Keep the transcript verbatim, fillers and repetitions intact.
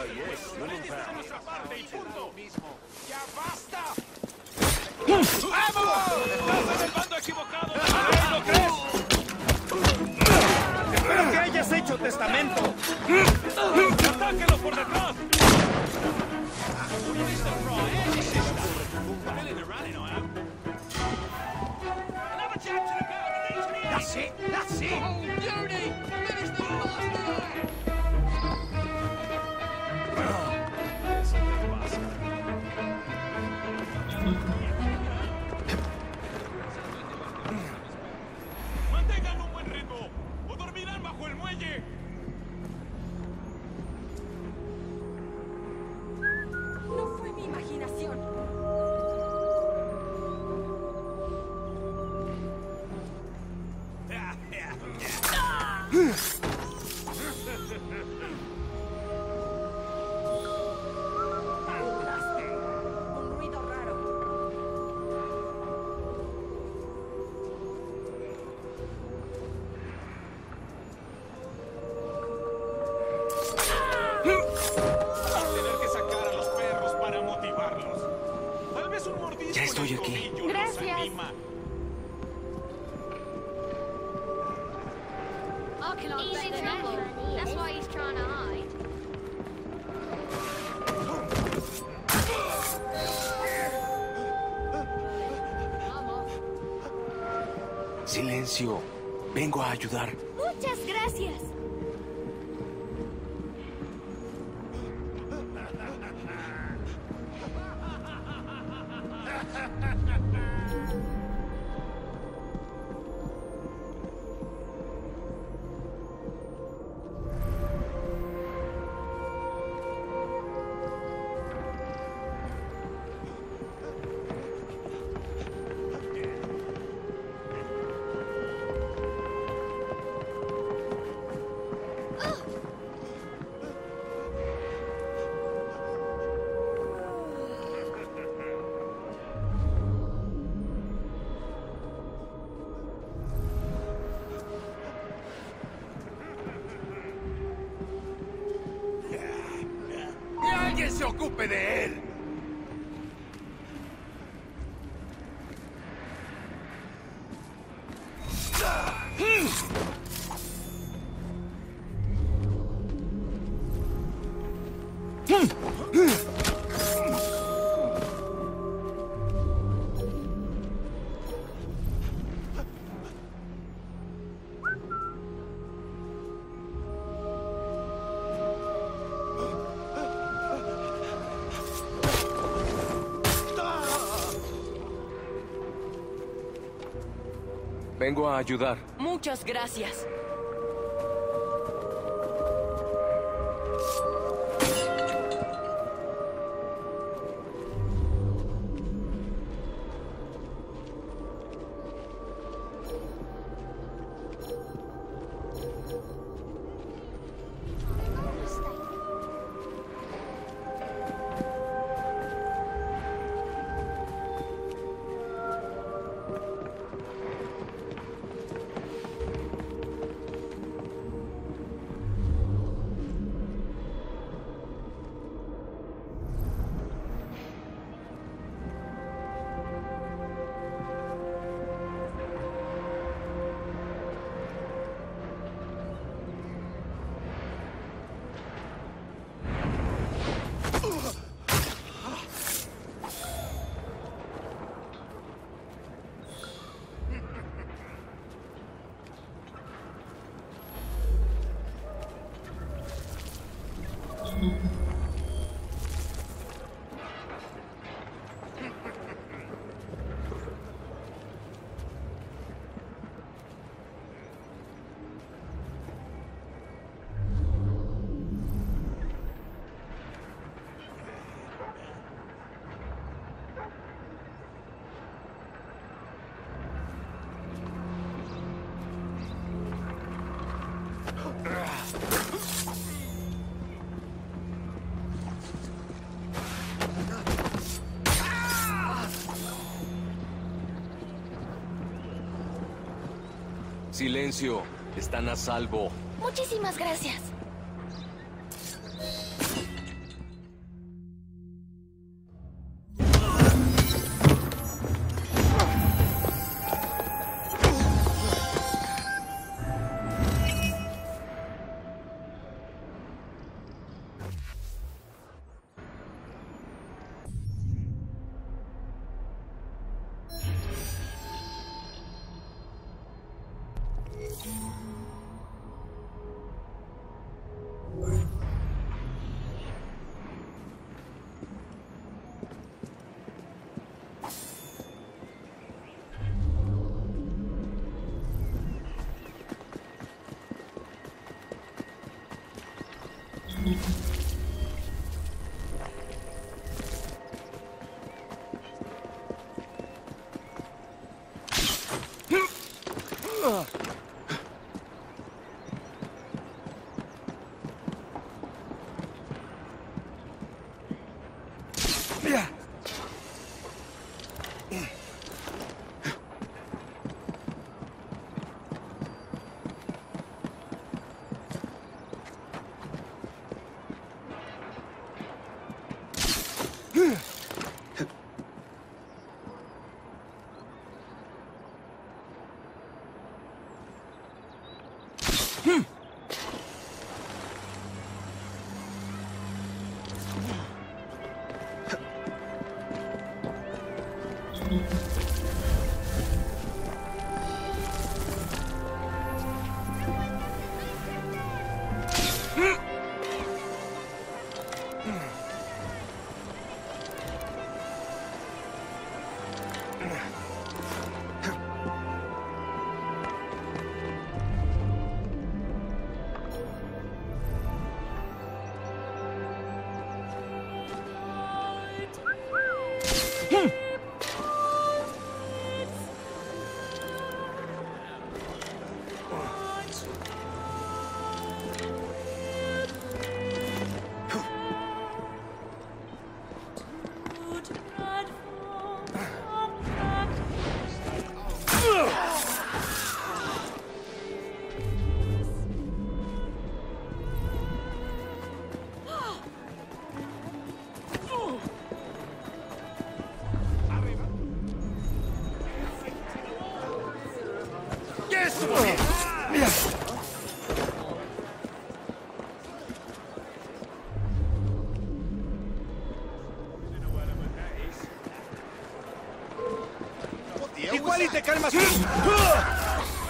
de nuestra parte y punto. ¡Ya basta! ¡Vamos! ¡Estás en el bando equivocado! ¿No crees? ¡Espero que hayas hecho testamento! ¡Atáquelo por detrás! ¡That's it! ¡That's it! Oh, beauty! Finish the monster! Eso te pasa. ¡Mantengan un buen ritmo! ¡O dormirán bajo el muelle! No fue mi imaginación. Un ruido raro. Tener que sacar a los perros para motivarlos. Tal vez un mordisco Ya estoy en el aquí. tobillo Gracias. los anima. I cannot bet the trouble. That's why he's trying to hide. I'm off. Silencio. Vengo a ayudar. Muchas gracias. ¡Que alguien se ocupe de él! Vengo a ayudar. Muchas gracias. Silencio. Están a salvo. Muchísimas gracias. Igual y te calmas.